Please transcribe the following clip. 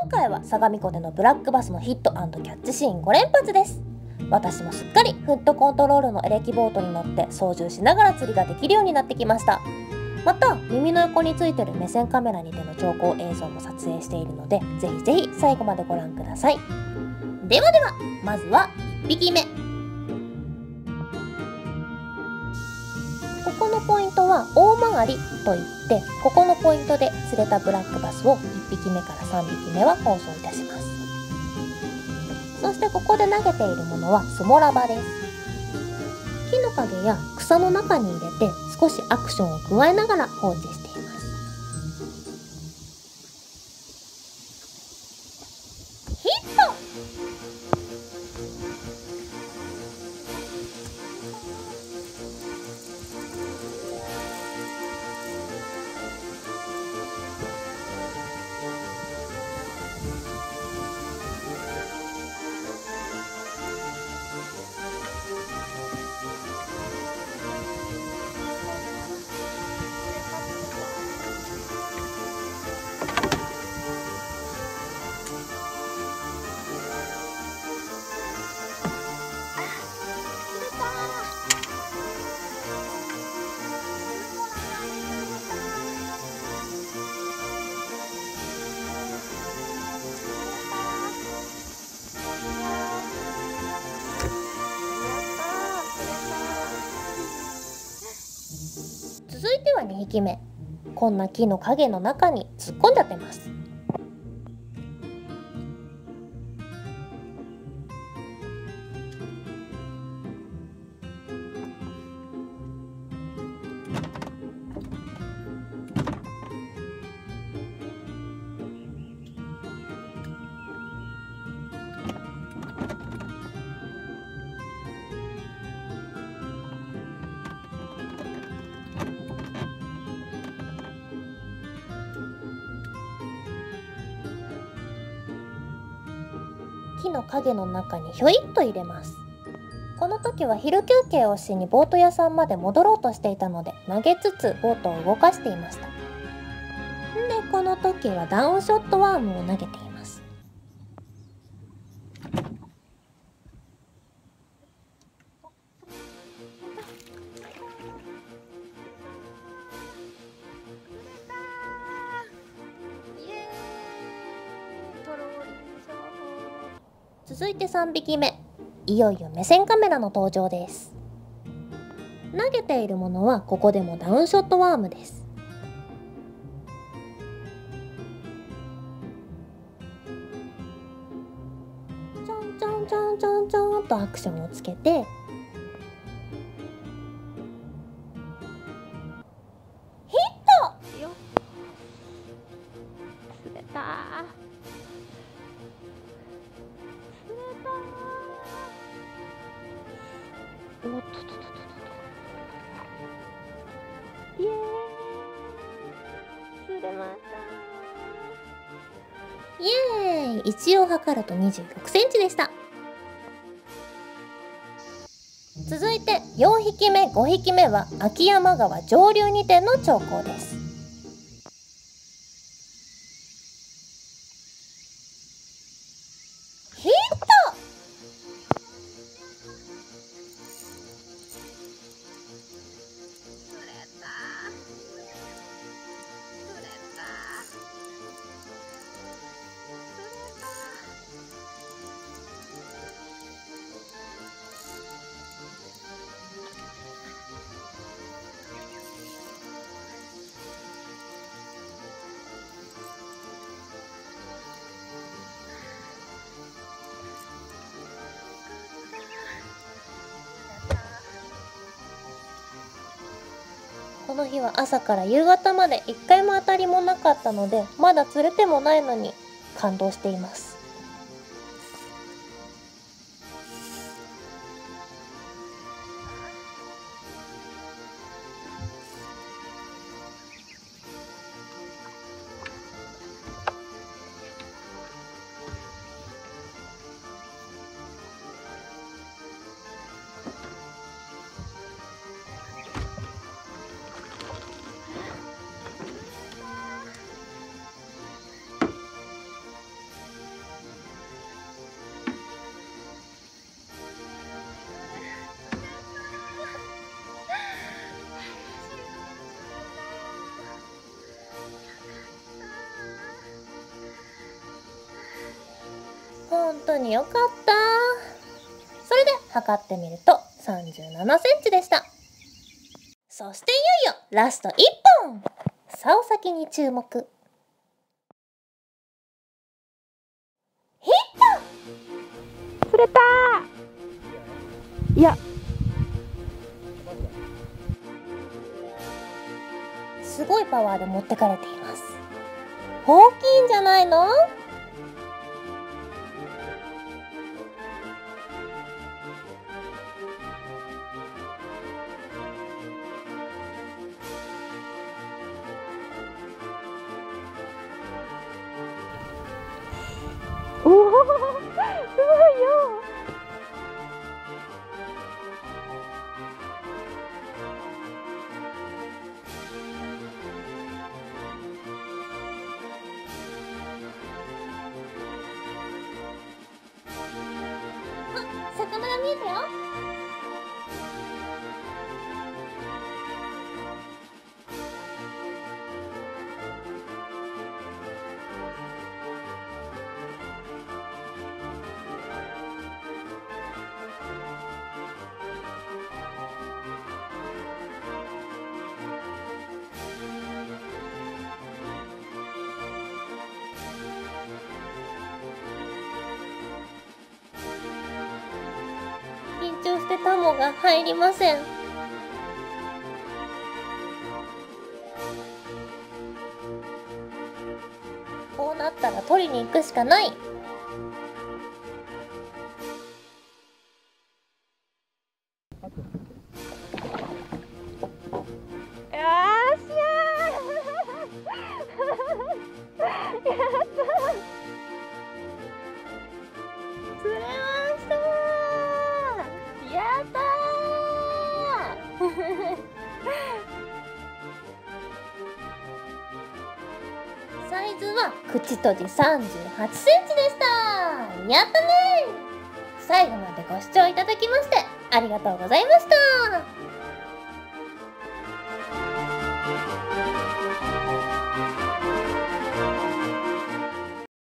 今回は相模湖でのブラックバスのヒット&キャッチシーン5連発です。私もすっかりフットコントロールのエレキボートに乗って操縦しながら釣りができるようになってきました。また耳の横についてる目線カメラにての調光映像も撮影しているので、ぜひぜひ最後までご覧ください。ではでは、まずは1匹目。ここのポイントは大曲りといって、ここのポイントで釣れたブラックバスを1匹目から3匹目は放送いたします。そしてここで投げているものはスモラバです。木の陰や草の中に入れて少しアクションを加えながら放置しています。ヒット！続いては2匹目。こんな木の影の中に突っ込んじゃってます。木の影の中にひょいっと入れます。この時は昼休憩をしにボート屋さんまで戻ろうとしていたので、投げつつボートを動かしていました。で、この時はダウンショットワームを投げています。続いて3匹目。いよいよ目線カメラの登場です。投げているものはここでもダウンショットワームです。ちょんちょんちょんちょんちょんとアクションをつけて、ヒット！よっ、釣れた。おっとっとっとっと、イエーイ、釣れました。イエーイ、一応測ると26センチでした。続いて4匹目5匹目は秋山川上流にての調光です。ヒット！この日は朝から夕方まで一回も当たりもなかったので、まだ釣れてもないのに感動しています。 当によかった。それで測ってみると37センチでした。そしていよいよラスト1本。竿先に注目。ヒット！ 釣れたー。いや、 すごいパワーで持ってかれています。大きいんじゃないの？ おお、すごいよ。 魚が見えたよ。緊張してタモが入りません。こうなったら取りに行くしかない。釣れましたー。やったーサイズは口閉じ38センチでした。やったねー。最後までご視聴いただきましてありがとうございました。